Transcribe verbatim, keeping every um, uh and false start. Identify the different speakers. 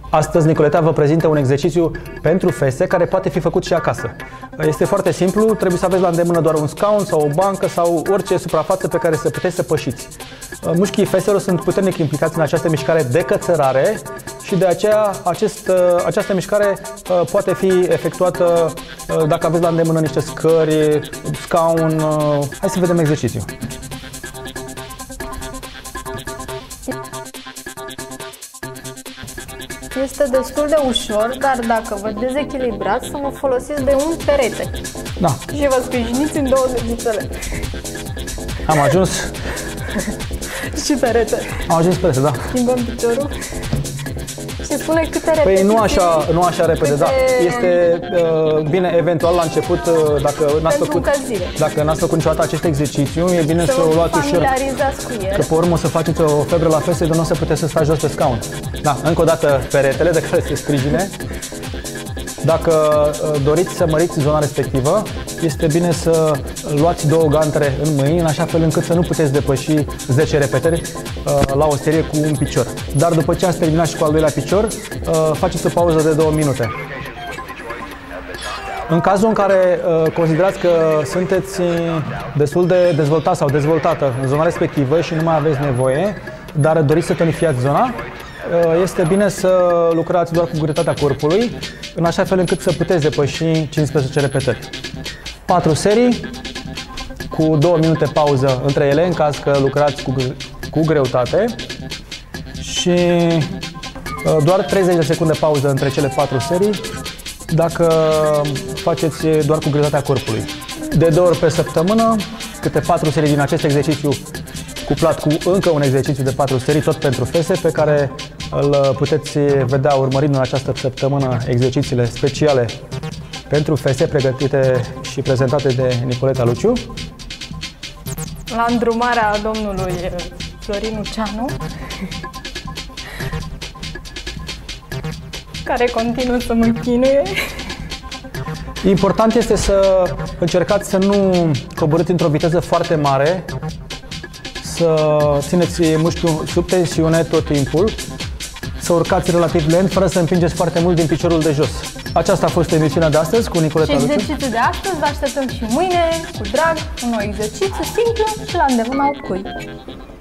Speaker 1: Astăzi Nicoleta vă prezintă un exercițiu pentru fese care poate fi făcut și acasă. Este foarte simplu, trebuie să aveți la îndemână doar un scaun sau o bancă sau orice suprafață pe care să puteți să pășiți. Mușchii feselor sunt puternic implicați în această mișcare de cățărare și de aceea acest, această mișcare poate fi efectuată dacă aveți la îndemână niște scări, scaun. Hai să vedem exercițiul.
Speaker 2: Este destul de ușor, dar dacă vă dezechilibrați, să vă folosiți de un perete.
Speaker 1: Da.
Speaker 2: Și vă sprijiniți în două degetele.
Speaker 1: Am ajuns.
Speaker 2: Și perete.
Speaker 1: Am ajuns perete, da.
Speaker 2: Schimbăm piciorul. Și spune câte repetiții...
Speaker 1: Păi nu așa, nu așa repede,
Speaker 2: câte...
Speaker 1: da. Este uh, bine, eventual la început, uh, dacă n-ați făcut, dacă n-ați făcut niciodată acest exercițiu, e bine să, să o luați ușor.
Speaker 2: Familiarizați cu el.
Speaker 1: Că pe urmă o să faceți o febră la fese, de nu o să puteți să stați jos pe scaun. Da, încă o dată peretele de care se sprijine. Dacă uh, doriți să măriți zona respectivă, este bine să luați două gantere în mâini, în așa fel încât să nu puteți depăși zece repetări uh, la o serie cu un picior. Dar după ce ați terminat și cu al doilea picior, uh, faceți o pauză de două minute. În cazul în care uh, considerați că sunteți destul de dezvoltat sau dezvoltată în zona respectivă și nu mai aveți nevoie, dar doriți să tonifiați zona, este bine să lucrați doar cu greutatea corpului, în așa fel încât să puteți depăși cincisprezece repetări. patru serii, cu două minute pauză între ele, în caz că lucrați cu, cu greutate, și doar treizeci de secunde pauză între cele patru serii, dacă faceți doar cu greutatea corpului. De două ori pe săptămână, câte patru serii din acest exercițiu, cuplat cu încă un exercițiu de patru serii, tot pentru fese, pe care îl puteți vedea urmărind în această săptămână exercițiile speciale pentru fese, pregătite și prezentate de Nicoleta Luciu.
Speaker 2: La îndrumarea domnului Florin Uceanu, care continuă să mă chinuie.
Speaker 1: Important este să încercați să nu coborâți într-o viteză foarte mare, să țineți mușchiul sub tensiune tot timpul, să urcați relativ lent, fără să împingeți foarte mult din piciorul de jos. Aceasta a fost emisiunea de astăzi cu Nicoleta Luciu.
Speaker 2: Și exercițiul de astăzi vă așteptăm și mâine, cu drag, un nou exercițiu simplu și la îndemâna oricui.